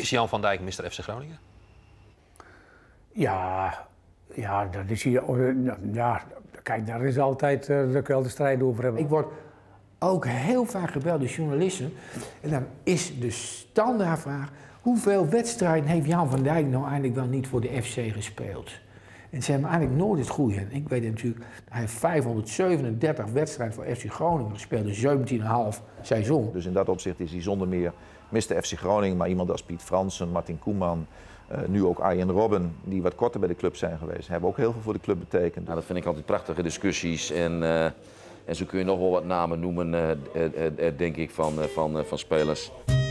Is Jan van Dijk Mr. FC Groningen? Ja, dat is hier. Ja, kijk, daar is altijd wel de strijd over hebben. Ik word ook heel vaak gebeld door journalisten. En dan is de standaardvraag: hoeveel wedstrijden heeft Jan van Dijk nou eigenlijk wel niet voor de FC gespeeld? En ze hebben eigenlijk nooit het goede. En ik weet het natuurlijk, hij heeft 537 wedstrijden voor FC Groningen gespeeld, dus 17,5 seizoen. Dus in dat opzicht is hij zonder meer Mr. FC Groningen, maar iemand als Piet Fransen, Martin Koeman, nu ook Arjen Robben, die wat korter bij de club zijn geweest, hebben ook heel veel voor de club betekend. Nou, dat vind ik altijd prachtige discussies en zo kun je nog wel wat namen noemen, denk ik, van spelers.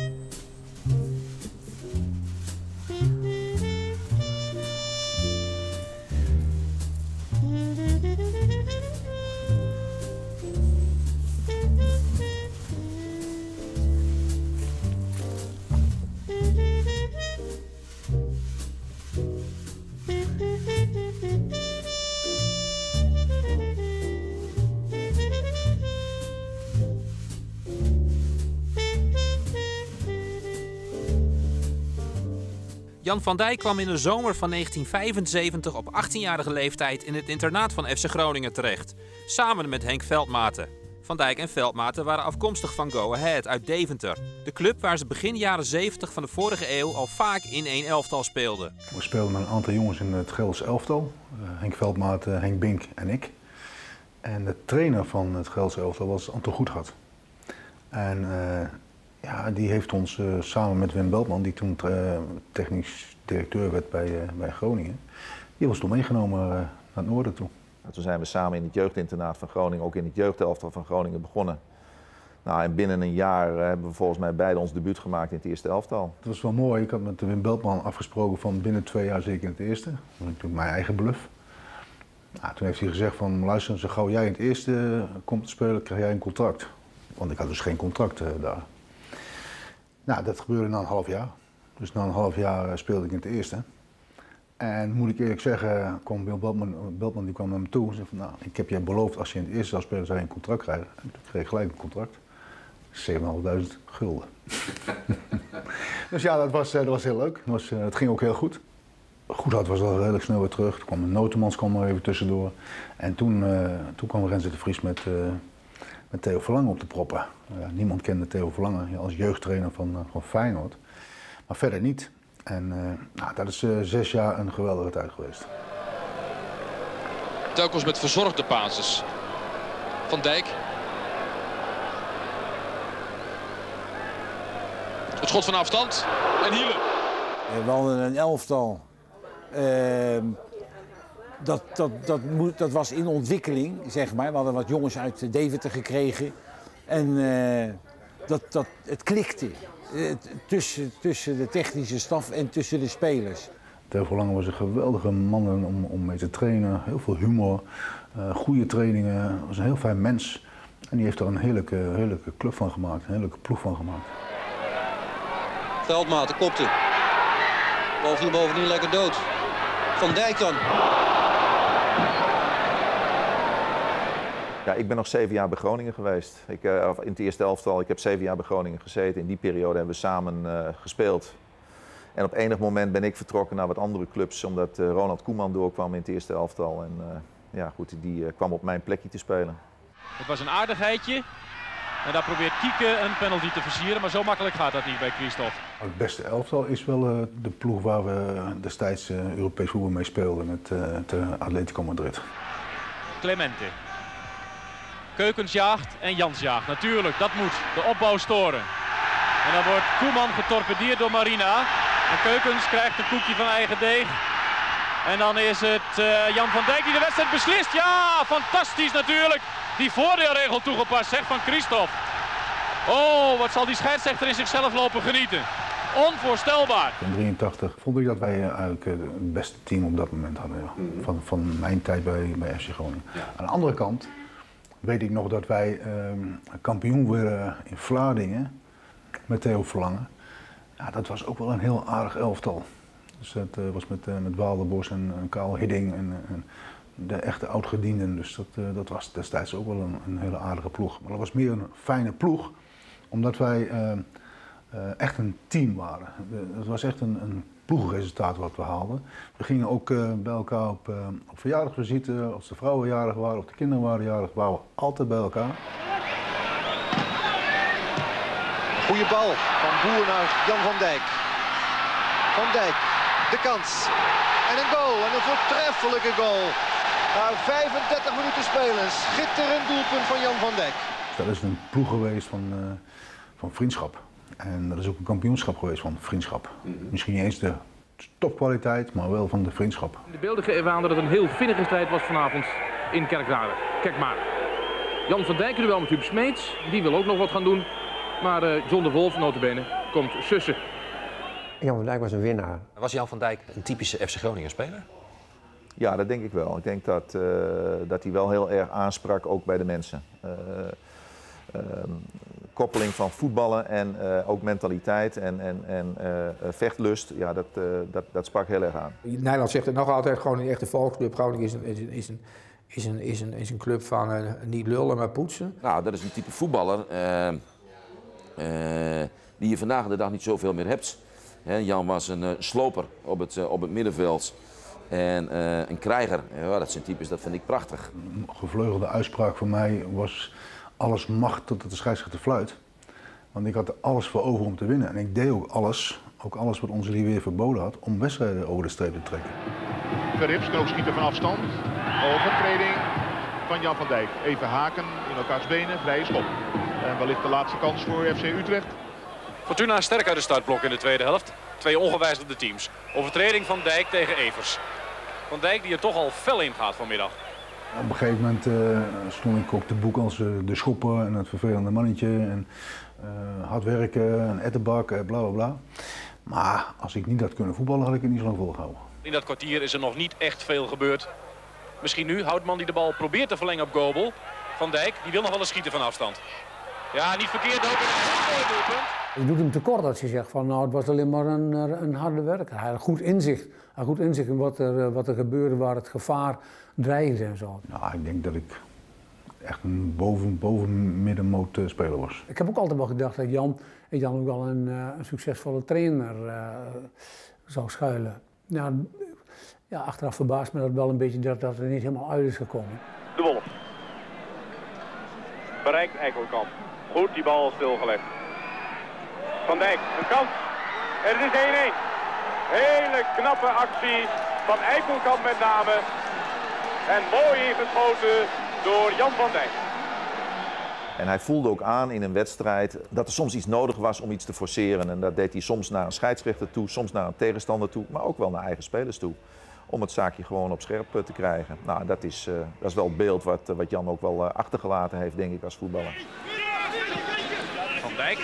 Jan van Dijk kwam in de zomer van 1975 op 18-jarige leeftijd in het internaat van FC Groningen terecht. Samen met Henk Veldmaten. Van Dijk en Veldmaten waren afkomstig van Go Ahead uit Deventer. De club waar ze begin jaren 70 van de vorige eeuw al vaak in één elftal speelden. We speelden met een aantal jongens in het Gelderse elftal. Henk Veldmaten, Henk Bink en ik. En de trainer van het Gelderse elftal was Anton Goedgat. En die heeft ons samen met Wim Beltman, die toen technisch directeur werd bij Groningen, die was toen meegenomen naar het noorden toe. Toen zijn we samen in het jeugdinternaat van Groningen, ook in het jeugdelftal van Groningen begonnen. Nou, en binnen een jaar hebben we volgens mij beide ons debuut gemaakt in het eerste elftal. Het was wel mooi. Ik had met Wim Beltman afgesproken van binnen 2 jaar zeker in het eerste. Dat was natuurlijk mijn eigen bluff. Nou, toen heeft hij gezegd van luister, zo gauw jij in het eerste komt te spelen, krijg jij een contract. Want ik had dus geen contract daar. Nou, dat gebeurde na een half jaar. Dus na een half jaar speelde ik in het eerste. En moet ik eerlijk zeggen, kwam Beltman die kwam naar me toe en zei van, nou, ik heb je beloofd als je in het eerste zou spelen, zou je een contract krijgen. En toen kreeg ik gelijk een contract. 7.500 gulden. Dus ja, dat was heel leuk. Het ging ook heel goed. Goedhart was al redelijk snel weer terug. Toen kwam Notemans er even tussendoor. En toen kwam Renze de Vries met Theo Verlangen op de proppen. Niemand kende Theo Verlangen als jeugdtrainer van Feyenoord. Maar verder niet. En dat is 6 jaar een geweldige tijd geweest. Telkens met verzorgde basis. Van Dijk. Het schot van afstand. En Hiele. We hadden een elftal. Dat was in ontwikkeling, zeg maar. We hadden wat jongens uit Deventer gekregen. En het klikte. Tussen de technische staf en tussen de spelers. Theo Verlangen was een geweldige man om mee te trainen. Heel veel humor, goede trainingen. Was een heel fijn mens. En die heeft er een heerlijke club van gemaakt, een heerlijke ploeg van gemaakt. Veldmaten kopte. Bal viel bovendien lekker dood. Van Dijk dan. Ja, ik ben nog 7 jaar bij Groningen geweest. In het eerste elftal, ik heb 7 jaar bij Groningen gezeten. In die periode hebben we samen gespeeld. En op enig moment ben ik vertrokken naar wat andere clubs, omdat Ronald Koeman doorkwam in het eerste elftal. En die kwam op mijn plekje te spelen. Het was een aardigheidje. En daar probeert Kieke een penalty te versieren, maar zo makkelijk gaat dat niet bij Christophe. Het beste elftal is wel de ploeg waar we destijds Europees voetbal mee speelden met Atletico Madrid. Clemente. Keukens jaagt en Jans jaagt. Natuurlijk, dat moet de opbouw storen. En dan wordt Koeman getorpedeerd door Marina. En Keukens krijgt een koekje van eigen deeg. En dan is het Jan van Dijk die de wedstrijd beslist. Ja, fantastisch natuurlijk. Die voordeelregel toegepast, zegt van Christophe. Oh, wat zal die scheidsrechter in zichzelf lopen genieten. Onvoorstelbaar. In 1983 vond ik dat wij eigenlijk het beste team op dat moment hadden. Ja. Van mijn tijd bij FC Groningen. Ja. Aan de andere kant weet ik nog dat wij kampioen werden in Vlaardingen met Theo Verlangen. Ja, dat was ook wel een heel aardig elftal. Dus dat was met Waalderbos en Karel Hidding en de echte oudgedienden. Dus dat was destijds ook wel een hele aardige ploeg. Maar dat was meer een fijne ploeg, omdat wij echt een team waren. Het was echt een ploegresultaat wat we haalden. We gingen ook bij elkaar op verjaardagsvisite, als de vrouwen jarig waren of de kinderen waren jarig, waren we altijd bij elkaar. Goeie bal van Boer naar Jan van Dijk. Van Dijk, de kans. En een goal, en een voortreffelijke goal. Na 35 minuten spelen, schitterend doelpunt van Jan van Dijk. Dat is een ploeg geweest van vriendschap. En dat is ook een kampioenschap geweest van vriendschap. Misschien niet eens de topkwaliteit, maar wel van de vriendschap. De beelden geven aan dat het een heel vinnige strijd was vanavond in Kerkrade. Kijk maar. Jan van Dijk duel met Huub Smeets, die wil ook nog wat gaan doen. Maar John de Wolf, nota bene, komt sussen. Jan van Dijk was een winnaar. Was Jan van Dijk een typische FC Groningen speler? Ja, dat denk ik wel. Ik denk dat hij wel heel erg aansprak, ook bij de mensen. Koppeling van voetballen en ook mentaliteit en vechtlust, ja, dat sprak heel erg aan. Nederland zegt het nog altijd, gewoon een echte volksclub. Groningen is een club van niet lullen, maar poetsen. Nou, dat is een type voetballer die je vandaag de dag niet zoveel meer hebt. Jan was een sloper op het middenveld. En een krijger, ja, dat zijn types, dat vind ik prachtig. Een gevleugelde uitspraak van mij was: alles mag totdat de scheidsrechter fluit. Want ik had er alles voor over om te winnen. En ik deed ook alles wat onze lieve weer verboden had, om wedstrijden over de streep te trekken. Verrips kan ook schieten van afstand. Overtreding van Jan van Dijk. Even haken in elkaars benen, vrije schop. En wellicht de laatste kans voor FC Utrecht. Fortuna sterk uit de startblok in de tweede helft. Twee ongewijzigde teams. Overtreding van Dijk tegen Evers. Van Dijk die er toch al fel in gaat vanmiddag. Op een gegeven moment stond ik ook te boek als de schopper en het vervelende mannetje. En hard werken en ettenbak, bla bla bla. Maar als ik niet had kunnen voetballen, had ik het niet zo lang volgehouden. In dat kwartier is er nog niet echt veel gebeurd. Misschien nu, Houtman die de bal probeert te verlengen op Gobel. Van Dijk, die wil nog wel eens schieten van afstand. Ja, niet verkeerd ook. Een mooi doelpunt. Je doet hem tekort als je zegt van nou, het was alleen maar een harde werker. Hij had goed inzicht. Hij had goed inzicht in wat er gebeurde, waar het gevaar dreigde en zo. Nou, ik denk dat ik echt een boven middenmoot speler was. Ik heb ook altijd wel gedacht dat Jan ook wel een succesvolle trainer zou schuilen. Ja, achteraf verbaast me dat wel een beetje dat het er niet helemaal uit is gekomen. De Wolf. Bereikt Eikelkamp. Goed, die bal stilgelegd. Van Dijk, een kans. Het is 1-1. Hele knappe actie van Eikelkamp met name. En mooi ingeschoten door Jan van Dijk. En hij voelde ook aan in een wedstrijd dat er soms iets nodig was om iets te forceren. En dat deed hij soms naar een scheidsrechter toe, soms naar een tegenstander toe, maar ook wel naar eigen spelers toe. Om het zaakje gewoon op scherp te krijgen. Nou, dat is wel het beeld wat Jan ook wel achtergelaten heeft, denk ik, als voetballer. Van Dijk.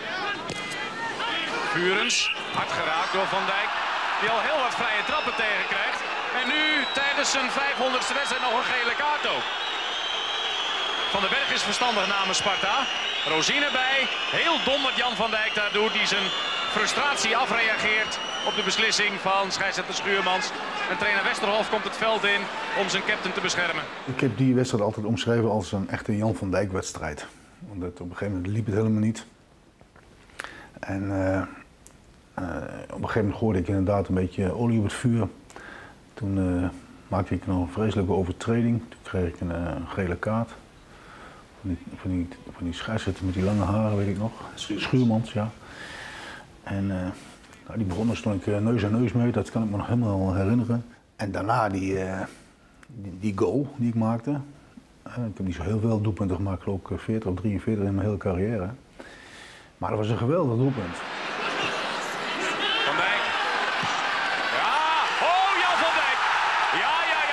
Vurens, hard geraakt door Van Dijk. Die al heel wat vrije trappen tegenkrijgt. En nu tijdens zijn 500ste wedstrijd nog een gele kaart ook. Van den Berg is verstandig namens Sparta. Rozien erbij. Heel dom wat Jan van Dijk daar doet. Die zijn frustratie afreageert op de beslissing van scheidsrechter Schuurmans. En trainer Westerhof komt het veld in om zijn captain te beschermen. Ik heb die wedstrijd altijd omschreven als een echte Jan van Dijk wedstrijd. Omdat op een gegeven moment liep het helemaal niet. En op een gegeven moment gooide ik inderdaad een beetje olie op het vuur. Toen maakte ik nog een vreselijke overtreding. Toen kreeg ik een gele kaart. Van die scheidsrechter met die lange haren, weet ik nog. Schuurmans, ja. En die begon, daar stond ik neus aan neus mee, dat kan ik me nog helemaal herinneren. En daarna die goal die ik maakte. Ik heb niet zo heel veel doelpunten gemaakt, geloof ik 40 of 43 in mijn hele carrière. Maar dat was een geweldig doelpunt. Van Dijk. Ja, oh Jan van Dijk. Ja.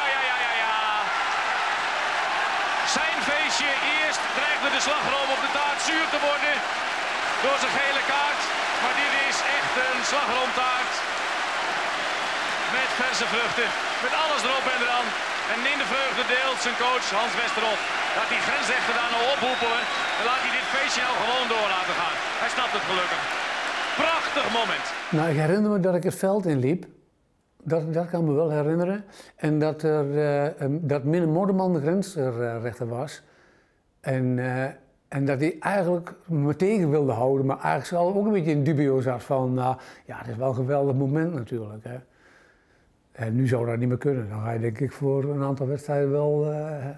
Zijn feestje. Eerst dreigde de slagroom op de taart zuur te worden door zijn gele kaart. Maar dit is echt een slagroomtaart. Met verse vruchten. Met alles erop en eraan. En in de vreugde deelt zijn coach Hans Westerhof. Laat die grensrechter daar nou ophoepelen. En laat hij dit feestje nou gewoon door laten gaan. Hij snapt het gelukkig. Prachtig moment. Nou, ik herinner me dat ik het veld inliep. Dat kan me wel herinneren. En dat Minne Modderman de grensrechter was. En En dat hij eigenlijk me tegen wilde houden, maar eigenlijk zelf ook een beetje in dubio zat van, ja, het is wel een geweldig moment natuurlijk. Hè. En nu zou dat niet meer kunnen. Dan ga je denk ik voor een aantal wedstrijden wel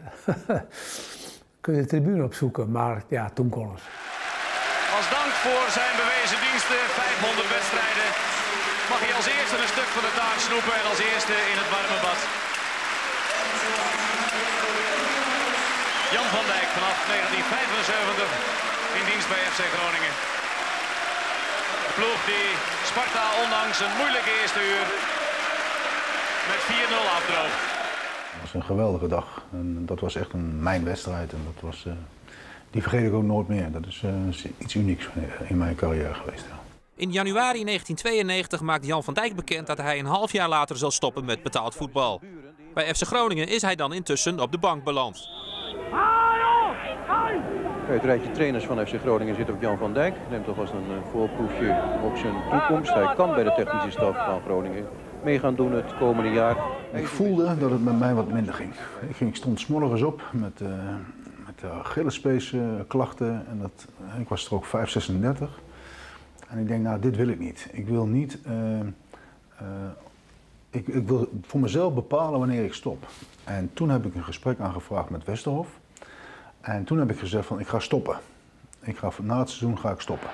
kun je de tribune opzoeken, maar ja, toen kon het. Als dank voor zijn bewezen diensten, 500 wedstrijden, mag hij als eerste een stuk van de taart snoepen en als eerste in het warme bad. Jan van Dijk vanaf 1975 in dienst bij FC Groningen. De ploeg die Sparta ondanks een moeilijke eerste uur met 4-0 afdroogt. Het was een geweldige dag en dat was echt mijn wedstrijd en dat was, die vergeet ik ook nooit meer. Dat is iets unieks in mijn carrière geweest. Ja. In januari 1992 maakt Jan van Dijk bekend dat hij een half jaar later zal stoppen met betaald voetbal. Bij FC Groningen is hij dan intussen op de bank beland. Het rijtje trainers van FC Groningen zit ook Jan van Dijk. Neemt alvast een voorproefje op zijn toekomst. Hij kan bij de technische staf van Groningen mee gaan doen het komende jaar. Ik voelde dat het met mij wat minder ging. Ik stond 's morgens op met Achillespeesklachten en ik was er ook 5,36. En ik denk, nou, dit wil ik niet. Ik wil niet. Ik wil voor mezelf bepalen wanneer ik stop. En toen heb ik een gesprek aangevraagd met Westerhof. En toen heb ik gezegd van, ik ga stoppen. Na het seizoen ga ik stoppen.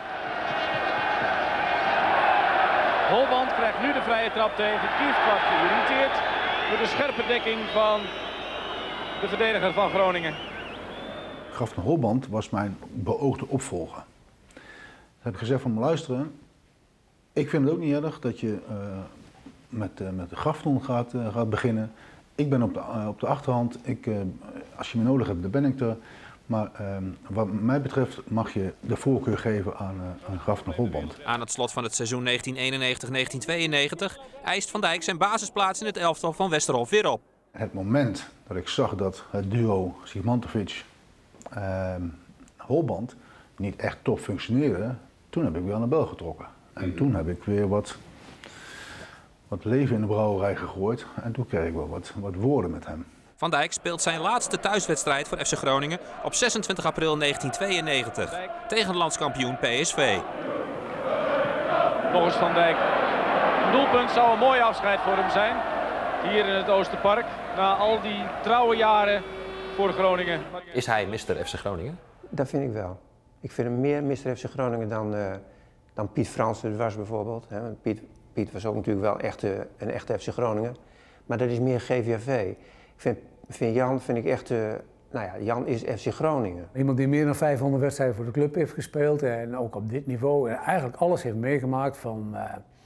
Holband krijgt nu de vrije trap tegen. Kiefkwart geïrriteerd door de scherpe dekking van de verdediger van Groningen. Grafton Holband was mijn beoogde opvolger. Toen heb ik gezegd van, luisteren, ik vind het ook niet erg dat je met de Grafton gaat beginnen. Ik ben op de achterhand. Als je me nodig hebt, dan ben ik er. Maar wat mij betreft mag je de voorkeur geven aan Grafton Holband. Aan het slot van het seizoen 1991-1992 eist Van Dijk zijn basisplaats in het elftal van Westerhof weer op. Het moment dat ik zag dat het duo Sigmantovic Holband niet echt top functioneerde, toen heb ik weer aan de bel getrokken. En toen heb ik weer wat leven in de brouwerij gegooid en toen kreeg ik wel wat woorden met hem. Van Dijk speelt zijn laatste thuiswedstrijd voor FC Groningen op 26 april 1992 tegen landskampioen PSV. Nog eens Van Dijk. Een doelpunt zou een mooi afscheid voor hem zijn. Hier in het Oosterpark. Na al die trouwe jaren voor Groningen. Is hij Mr. FC Groningen? Dat vind ik wel. Ik vind hem meer Mr. FC Groningen dan Piet Fransen was bijvoorbeeld. Piet was ook natuurlijk wel een echte FC Groningen. Maar dat is meer GVAV. Jan vind ik echt, nou ja, Jan is FC Groningen. Iemand die meer dan 500 wedstrijden voor de club heeft gespeeld en ook op dit niveau. En eigenlijk alles heeft meegemaakt van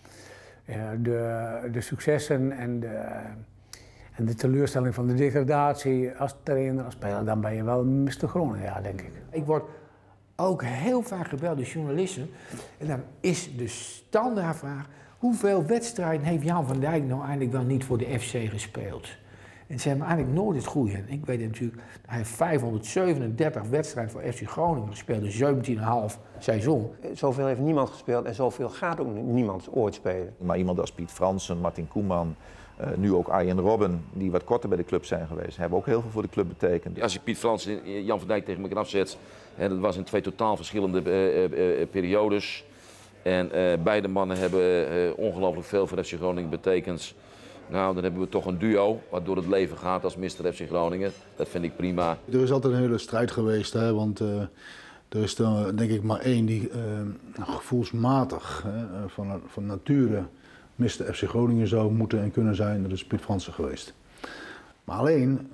de successen en de teleurstelling van de degradatie. Als trainer, als speler, dan ben je wel Mr. Groningen, ja, denk ik. Ik word ook heel vaak gebeld door journalisten. En dan is de standaardvraag, hoeveel wedstrijden heeft Jan van Dijk nou eigenlijk wel niet voor de FC gespeeld? En ze hebben eigenlijk nooit het goede. En ik weet natuurlijk, hij heeft 537 wedstrijden voor FC Groningen gespeeld, dus 17,5 seizoen. Zoveel heeft niemand gespeeld en zoveel gaat ook niemand ooit spelen. Maar iemand als Piet Fransen, Martin Koeman, nu ook Arjen Robben, die wat korter bij de club zijn geweest, hebben ook heel veel voor de club betekend. Als je Piet Fransen en Jan van Dijk tegen elkaar afzet, dat was in twee totaal verschillende periodes. En beide mannen hebben ongelooflijk veel voor FC Groningen betekend. Nou, dan hebben we toch een duo wat door het leven gaat als Mr. FC Groningen. Dat vind ik prima. Er is altijd een hele strijd geweest, hè, want er is denk ik maar één die gevoelsmatig van nature Mr. FC Groningen zou moeten en kunnen zijn. Dat is Piet Fransen geweest. Maar alleen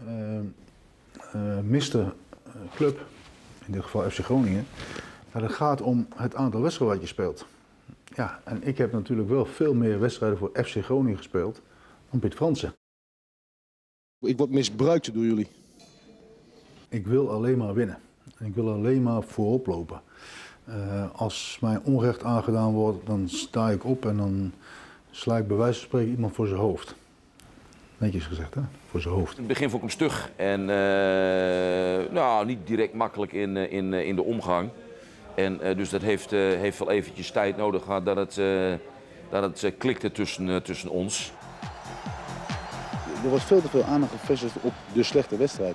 Mr. Club, in dit geval FC Groningen, het gaat om het aantal wedstrijden wat je speelt. Ja, en ik heb natuurlijk wel veel meer wedstrijden voor FC Groningen gespeeld dan Piet Fransen. Ik word misbruikt door jullie. Ik wil alleen maar winnen. Ik wil alleen maar voorop lopen. Als mij onrecht aangedaan wordt, dan sta ik op en dan sla ik bij wijze van spreken iemand voor zijn hoofd. Netjes gezegd, hè? Voor zijn hoofd. In het begin vond ik hem stug en niet direct makkelijk in de omgang. En dus dat heeft wel eventjes tijd nodig gehad dat het klikte tussen ons. Er wordt veel te veel aandacht gevestigd op de slechte wedstrijd.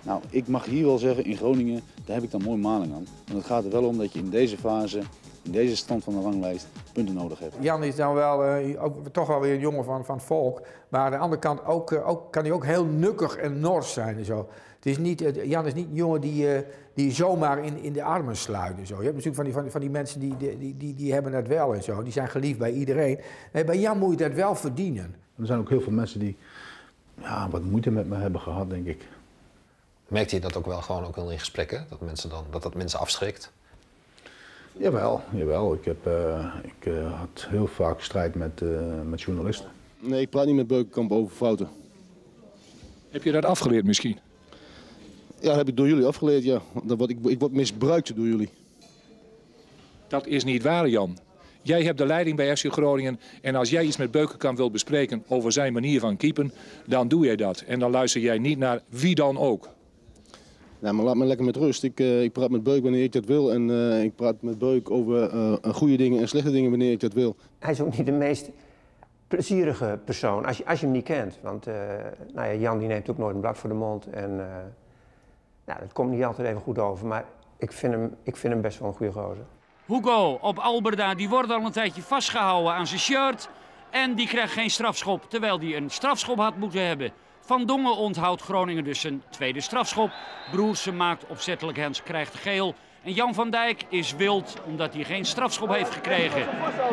Nou, ik mag hier wel zeggen, in Groningen, daar heb ik dan mooi maling aan. Want het gaat er wel om dat je in deze fase, in deze stand van de ranglijst, punten nodig hebt. Jan is dan wel toch wel weer een jongen van het volk. Maar aan de andere kant kan hij ook heel nukkig en nors zijn en zo. Het is niet, Jan is niet een jongen die zomaar in de armen sluit en zo. Je hebt natuurlijk van die mensen die hebben het wel en zo. Die zijn geliefd bij iedereen. Nee, bij Jan moet je dat wel verdienen. Er zijn ook heel veel mensen die wat moeite met me hebben gehad, denk ik. Merkte je dat ook wel gewoon ook in gesprekken? Dat mensen afschrikt? Jawel. Ik had heel vaak strijd met journalisten. Nee, ik praat niet met Beukenkamp over fouten. Heb je dat afgeleerd misschien? Ja, dat heb ik door jullie afgeleerd, ja. Ik word misbruikt door jullie. Dat is niet waar, Jan. Jij hebt de leiding bij FC Groningen en als jij iets met Beukenkamp wilt bespreken over zijn manier van keepen, dan doe jij dat. En dan luister jij niet naar wie dan ook. Nou, maar laat me lekker met rust. Ik praat met Beuk wanneer ik dat wil en ik praat met Beuk over goede dingen en slechte dingen wanneer ik dat wil. Hij is ook niet de meest plezierige persoon als je hem niet kent. Want Jan die neemt ook nooit een blad voor de mond en dat komt niet altijd even goed over. Maar ik vind hem best wel een goede gozer. Hugo op Alberda, die wordt al een tijdje vastgehouden aan zijn shirt. En die krijgt geen strafschop, terwijl hij een strafschop had moeten hebben. Van Dongen onthoudt Groningen dus zijn tweede strafschop. Broersen maakt opzettelijk hands, krijgt geel. En Jan van Dijk is wild omdat hij geen strafschop heeft gekregen.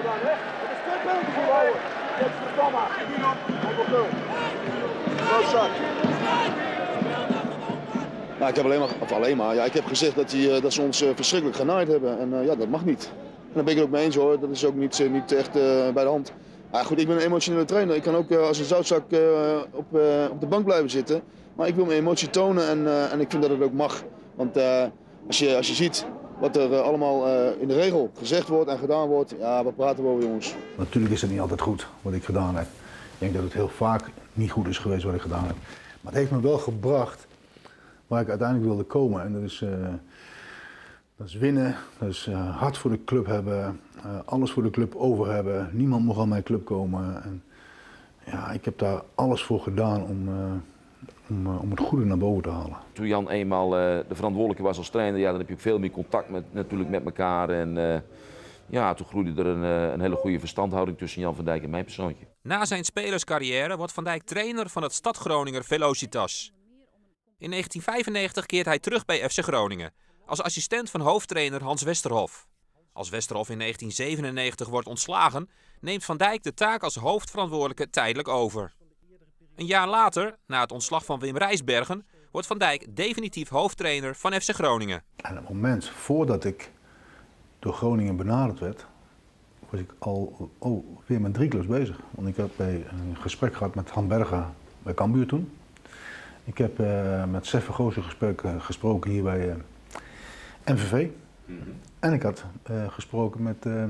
Nou, ik heb ik heb gezegd dat ze ons verschrikkelijk genaaid hebben. En dat mag niet. En daar ben ik het ook mee eens hoor, dat is ook niet echt bij de hand. Maar goed, ik ben een emotionele trainer. Ik kan ook als een zoutzak op de bank blijven zitten. Maar ik wil mijn emotie tonen en ik vind dat het ook mag. Want als je ziet wat er allemaal in de regel gezegd wordt en gedaan wordt, ja, wat praten we over, jongens? Natuurlijk is het niet altijd goed wat ik gedaan heb. Ik denk dat het heel vaak niet goed is geweest wat ik gedaan heb. Maar het heeft me wel gebracht waar ik uiteindelijk wilde komen. En dat is winnen, dat is hard voor de club hebben, alles voor de club over hebben. Niemand mocht aan mijn club komen. En, ja, ik heb daar alles voor gedaan om het goede naar boven te halen. Toen Jan eenmaal de verantwoordelijke was als trainer, ja, dan heb je ook veel meer contact met elkaar. En toen groeide er een hele goede verstandhouding tussen Jan van Dijk en mijn persoontje. Na zijn spelerscarrière wordt Van Dijk trainer van het Stad Groninger Velocitas. In 1995 keert hij terug bij FC Groningen als assistent van hoofdtrainer Hans Westerhof. Als Westerhof in 1997 wordt ontslagen, neemt Van Dijk de taak als hoofdverantwoordelijke tijdelijk over. Een jaar later, na het ontslag van Wim Rijsbergen, wordt Van Dijk definitief hoofdtrainer van FC Groningen. En op het moment voordat ik door Groningen benaderd werd, was ik al weer met 3 clubs bezig. Want ik had een gesprek gehad met Han Berger bij Cambuur toen. Ik heb met Sef Vergozen gesproken hier bij MVV. En ik had gesproken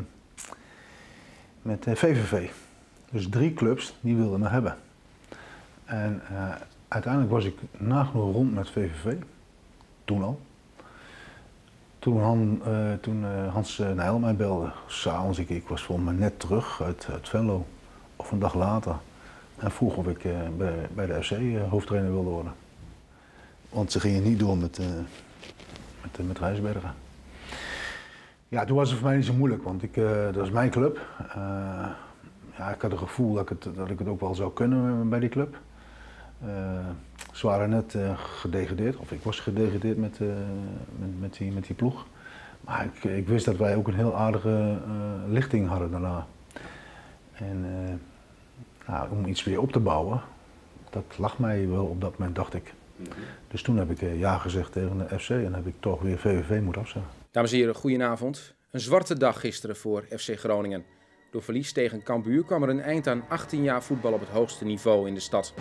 met VVV. Dus 3 clubs die wilden me hebben. En uiteindelijk was ik nagenoeg rond met VVV. Toen al. Toen Hans Nijl mij belde, s'avonds, ik was volgens mij net terug uit Venlo. Of een dag later. En vroeg of ik bij de FC hoofdtrainer wilde worden. Want ze gingen niet door met Rijsbergen. Ja, toen was het voor mij niet zo moeilijk, want dat was mijn club. Ik had het gevoel dat ik het ook wel zou kunnen bij die club. Ze waren net gedegradeerd, of ik was gedegradeerd met die ploeg. Maar ik wist dat wij ook een heel aardige lichting hadden daarna. En om iets weer op te bouwen, dat lag mij wel op dat moment, dacht ik. Dus toen heb ik ja gezegd tegen de FC en heb ik toch weer VVV moeten afzeggen. Dames en heren, goedenavond. Een zwarte dag gisteren voor FC Groningen. Door verlies tegen Cambuur kwam er een eind aan 18 jaar voetbal op het hoogste niveau in de stad.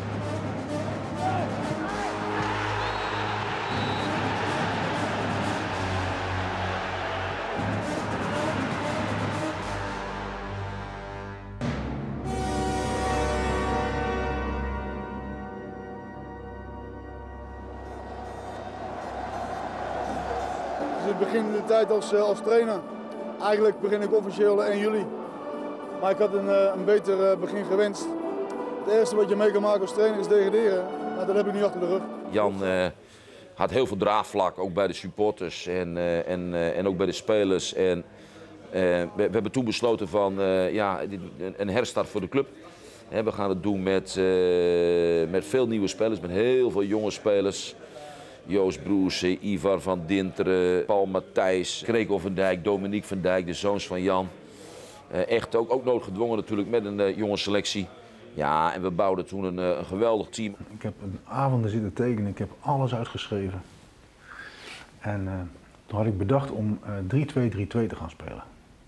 Ik begin de tijd als trainer. Eigenlijk begin ik officieel 1 juli. Maar ik had een beter begin gewenst. Het eerste wat je mee kan maken als trainer is degraderen. Nou, dat heb ik nu achter de rug. Jan had heel veel draagvlak, ook bij de supporters en ook bij de spelers. En we hebben toen besloten van een herstart voor de club. We gaan het doen met veel nieuwe spelers, met heel veel jonge spelers. Joost Broers, Ivar van Dinteren, Paul Matthijs, Kreko van Dijk, Dominique van Dijk, de zoons van Jan. Echt ook noodgedwongen natuurlijk met een jonge selectie. Ja, en we bouwden toen een geweldig team. Ik heb een avonden zitten tekenen, ik heb alles uitgeschreven. En toen had ik bedacht om 3-2-3-2 te gaan spelen.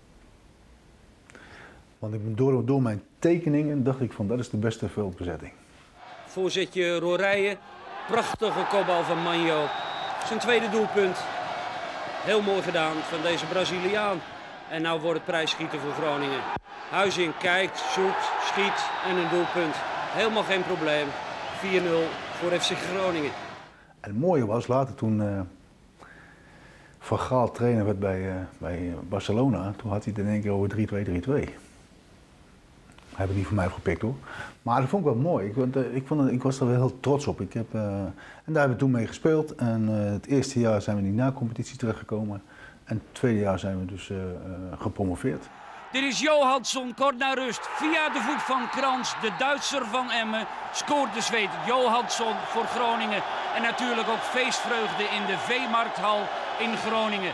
Want door mijn tekeningen dacht ik van dat is de beste veldbezetting. Voorzetje Rorijen, prachtige kopbal van Manjo. Zijn tweede doelpunt. Heel mooi gedaan van deze Braziliaan. En nou wordt het prijsschieten voor Groningen. Huizing kijkt, zoekt, schiet en een doelpunt. Helemaal geen probleem. 4-0 voor FC Groningen. En het mooie was, later toen Van Gaal trainer werd bij Barcelona, toen had hij het in één keer over 3-2-3-2. Hij heeft het niet van mij opgepikt hoor. Maar dat vond ik wel mooi. Ik was er wel heel trots op. En daar hebben we toen mee gespeeld. En het eerste jaar zijn we in die na-competitie terechtgekomen. En het tweede jaar zijn we dus gepromoveerd. Dit is Johansson, kort na rust. Via de voet van Krans, de Duitser van Emmen, scoort de Zweed Johansson voor Groningen. En natuurlijk ook feestvreugde in de Veemarkthal in Groningen.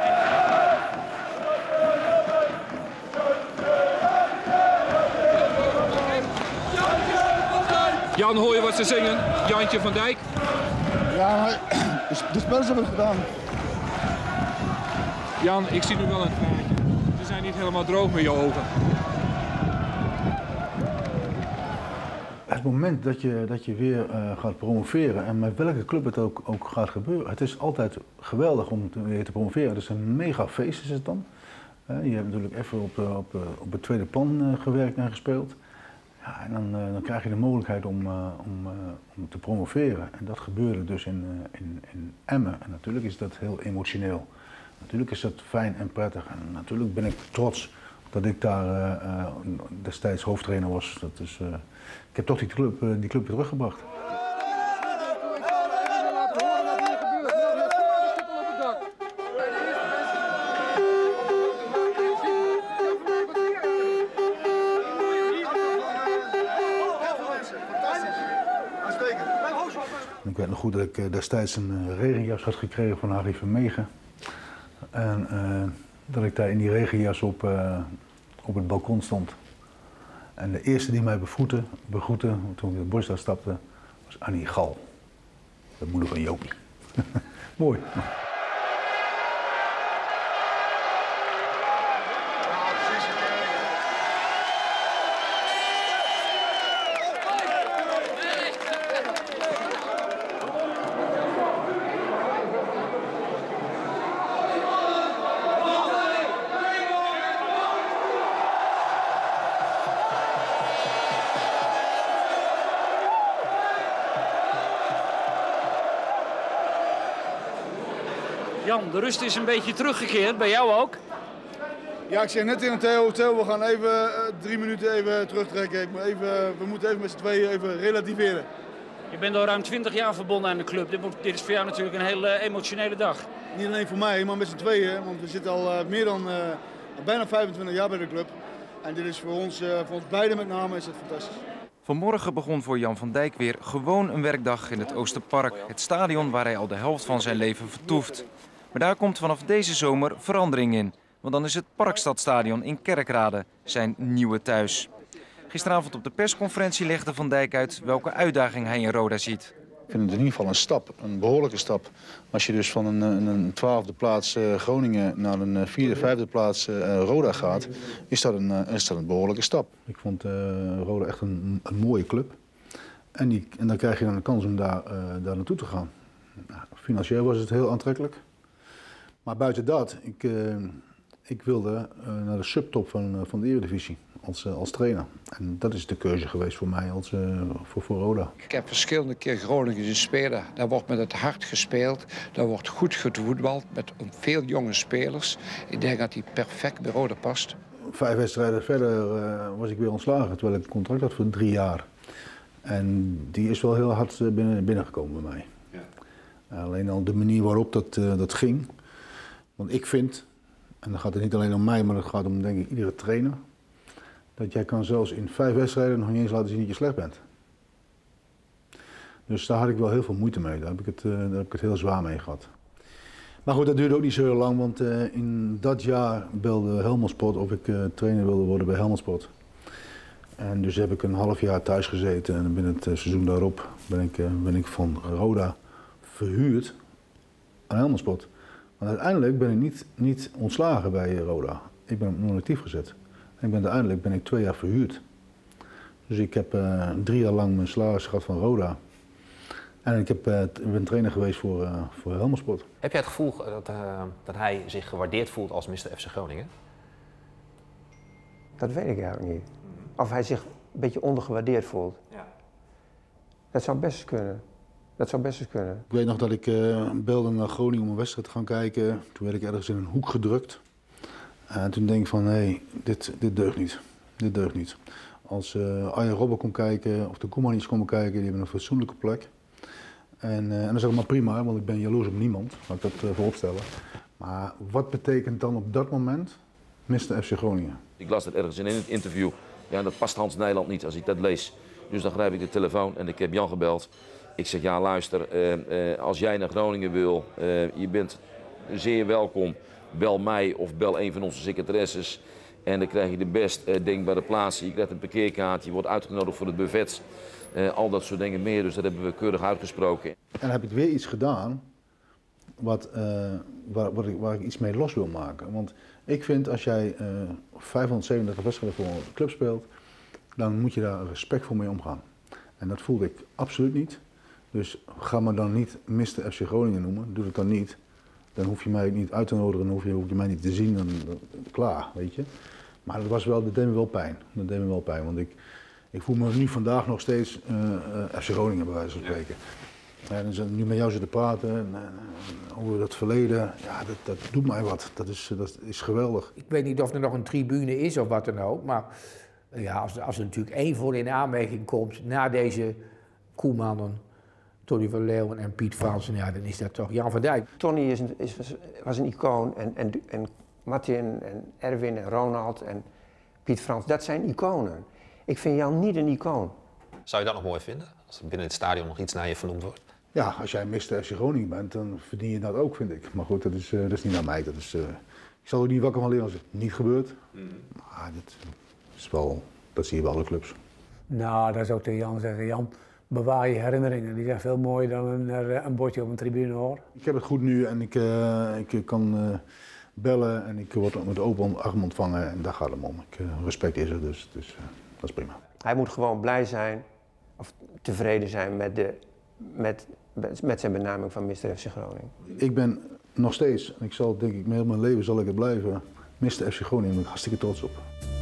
Jan, hoor je wat ze zingen? Jantje van Dijk? Ja, de spelers hebben het gedaan. Jan, ik zie nu wel een traantje. Ze zijn niet helemaal droog met je ogen. Het moment dat je weer gaat promoveren en met welke club het ook gaat gebeuren. Het is altijd geweldig om weer te promoveren. Het is een mega feest is het dan. Je hebt natuurlijk even op het tweede plan gewerkt en gespeeld. Ja, en dan krijg je de mogelijkheid om te promoveren. En dat gebeurde dus in Emmen. En natuurlijk is dat heel emotioneel. Natuurlijk is dat fijn en prettig. En natuurlijk ben ik trots dat ik daar destijds hoofdtrainer was. Ik heb toch die club weer teruggebracht. Ik weet nog goed dat ik destijds een regenjas had gekregen van Harry Vermegen. En dat ik daar in die regenjas op het balkon stond. En de eerste die mij begroette toen ik het bos daar stapte, was Annie Gal. De moeder van Jopie. Mooi. Jan, de rust is een beetje teruggekeerd, bij jou ook? Ja, ik zeg net tegen Theo, we gaan even 3 minuten even terugtrekken. We moeten even met z'n tweeën even relativeren. Je bent al ruim 20 jaar verbonden aan de club. Dit is voor jou natuurlijk een hele emotionele dag. Niet alleen voor mij, maar met z'n tweeën. Want we zitten al meer dan bijna 25 jaar bij de club. En dit is voor ons beiden met name is het fantastisch. Vanmorgen begon voor Jan van Dijk weer gewoon een werkdag in het Oosterpark. Het stadion waar hij al de helft van zijn leven vertoeft. Maar daar komt vanaf deze zomer verandering in. Want dan is het Parkstadstadion in Kerkrade zijn nieuwe thuis. Gisteravond op de persconferentie legde Van Dijk uit welke uitdaging hij in Roda ziet. Ik vind het in ieder geval een stap, een behoorlijke stap. Als je dus van een 12e plaats Groningen naar een 4e, 5e plaats Roda gaat, is dat een behoorlijke stap. Ik vond Roda echt een mooie club. En dan krijg je dan de kans om daar naartoe te gaan. Nou, financieel was het heel aantrekkelijk. Maar buiten dat, ik wilde naar de subtop van de Eredivisie als trainer. En dat is de keuze geweest voor mij voor Roda. Ik heb verschillende keer Groningen zien spelen. Daar wordt met het hart gespeeld. Daar wordt goed gevoetbald met veel jonge spelers. Ik denk dat hij perfect bij Roda past. 5 wedstrijden verder was ik weer ontslagen, terwijl ik een contract had voor 3 jaar. En die is wel heel hard binnengekomen bij mij. Ja. Alleen al de manier waarop dat ging. Want ik vind, en dan gaat het niet alleen om mij, maar het gaat om denk ik iedere trainer, dat jij kan zelfs in 5 wedstrijden nog niet eens laten zien dat je slecht bent. Dus daar had ik wel heel veel moeite mee. Daar heb ik het heel zwaar mee gehad. Maar goed, dat duurde ook niet zo heel lang, want in dat jaar belde Helmond Sport of ik trainer wilde worden bij Helmond Sport. En dus heb ik een half jaar thuis gezeten en binnen het seizoen daarop ben ik van Roda verhuurd aan Helmond Sport. Maar uiteindelijk ben ik niet ontslagen bij Roda. Ik ben op non-actief gezet. En uiteindelijk ben ik 2 jaar verhuurd. Dus ik heb 3 jaar lang mijn salaris gehad van Roda. En ik ben trainer geweest voor Helmond Sport. Heb jij het gevoel dat hij zich gewaardeerd voelt als Mr. FC Groningen? Dat weet ik eigenlijk niet. Of hij zich een beetje ondergewaardeerd voelt. Ja. Dat zou best kunnen. Dat zou best eens kunnen. Ik weet nog dat ik belde naar Groningen om een wedstrijd te gaan kijken. Toen werd ik ergens in een hoek gedrukt. En toen denk ik van, hé, dit deugt niet. Dit deugt niet. Als Arjen Robben kon kijken, of de Koeman iets kon kijken, die hebben een fatsoenlijke plek. En dan zeg ik maar prima, want ik ben jaloers op niemand, laat ik dat vooropstellen. Maar wat betekent dan op dat moment Mr. FC Groningen? Ik las het ergens in het interview. Ja, dat past Hans Nijland niet als ik dat lees. Dus dan grijp ik de telefoon en ik heb Jan gebeld. Ik zeg, ja luister, als jij naar Groningen wil, je bent zeer welkom. Bel mij of bel een van onze secretaresses. En dan krijg je de best denkbare plaatsen. Je krijgt een parkeerkaart, je wordt uitgenodigd voor het buffet. Al dat soort dingen meer, dus dat hebben we keurig uitgesproken. En dan heb ik weer iets gedaan waar ik iets mee los wil maken. Want ik vind als jij 537 wedstrijden voor een club speelt, dan moet je daar respectvol mee omgaan. En dat voelde ik absoluut niet. Dus ga me dan niet Mr. FC Groningen noemen, doe het dan niet. Dan hoef je mij niet uit te nodigen, dan hoef je mij niet te zien, dan klaar, weet je. Maar dat deed me wel pijn. Dat deed me wel pijn, want ik voel me nu vandaag nog steeds FC Groningen bij wijze van spreken. Ja, en nu met jou zitten praten over dat verleden, ja, dat doet mij wat. Dat is geweldig. Ik weet niet of er nog een tribune is of wat dan ook, maar ja, als er natuurlijk één voor in aanmerking komt na deze Koemannen, Tony van Leeuwen en Piet Fransen, ja, dan is dat toch Jan van Dijk. Tony was een icoon en Martin en Erwin en Ronald en Piet Frans, dat zijn iconen. Ik vind Jan niet een icoon. Zou je dat nog mooi vinden, als er binnen het stadion nog iets naar je vernoemd wordt? Ja, als jij Mr. FC Groningen bent, dan verdien je dat ook, vind ik. Maar goed, dat is niet naar mij. Ik zal er niet wakker van leren als het niet gebeurt. Maar dat zie je bij alle clubs. Nou, dat zou ik tegen Jan zeggen. Jan, bewaar je herinneringen. Die zijn veel mooier dan een bordje op een tribune, hoor. Ik heb het goed nu en ik kan bellen en ik word met open arm ontvangen. En daar gaat het om. Respect is er, dus dat is prima. Hij moet gewoon blij zijn of tevreden zijn met zijn benaming van Mr. FC Groningen. Ik ben nog steeds, en ik zal denk ik heel mijn leven zal ik het blijven, Mr. FC Groningen, daar ben ik hartstikke trots op.